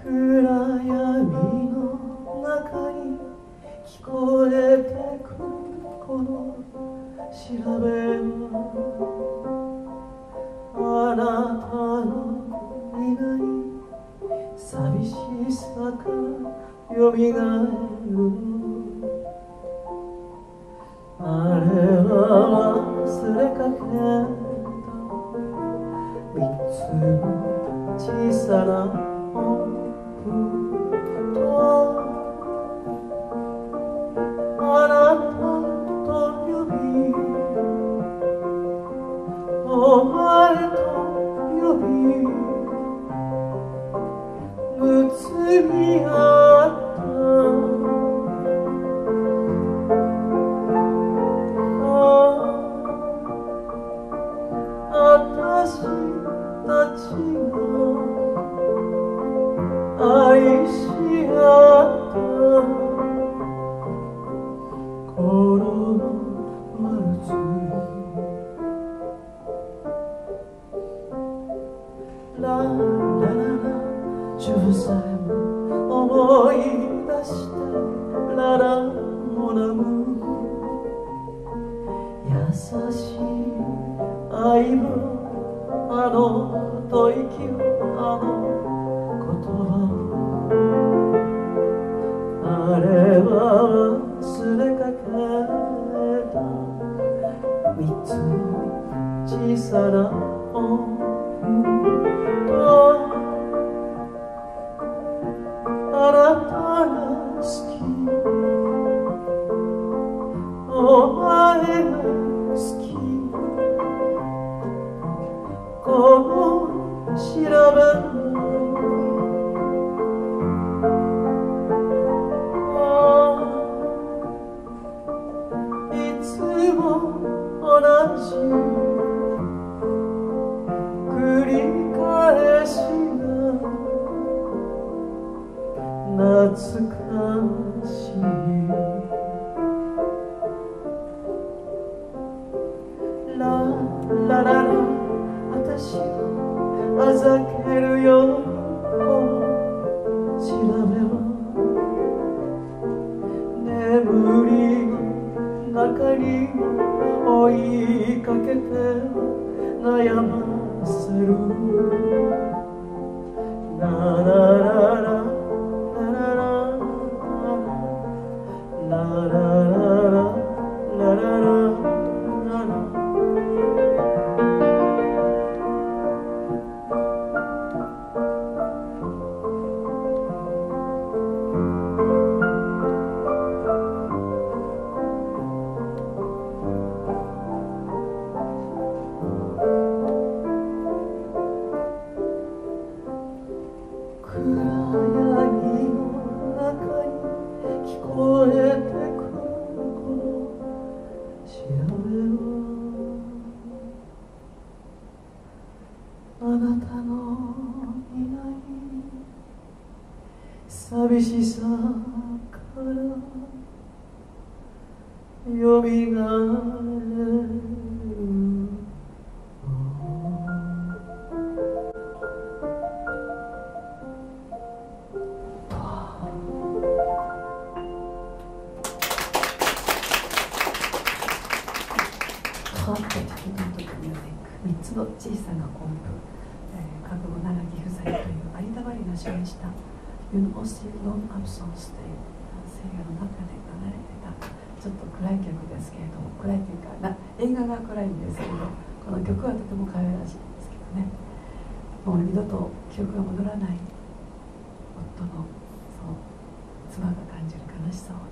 暗闇の中に聞こえてくるこの調べは、あなたのいない寂しさからよみがえる。あれは忘れかけた三つの小さな音符と、あなたと呼び、お前と呼び、結び合った私たちが愛し合った頃のワルツ、ララララ主婦さえも思い出してララモナム、優しい愛のあの吐息を、あの言葉を、あれは忘れかけた三つの小さな音符と、あなたが好き、お前が好き、この調べはいつも同じ繰り返しが懐かしい。ララララ私をあざけるようにこの調べは、眠りの中に追いかけて悩ませる。ララララララララララララララあなたのいない寂しさからよみがえる。 3つの小さな音符、覚悟長き不在というありたまりなしにしたユン・オスティ・ロン・アブソンスという聖画の中で流れてたちょっと暗い曲ですけれども、暗いというか映画が暗いんですけれど、この曲はとても可愛らしいんですけどね、もう二度と記憶が戻らない夫の妻が感じる悲しさを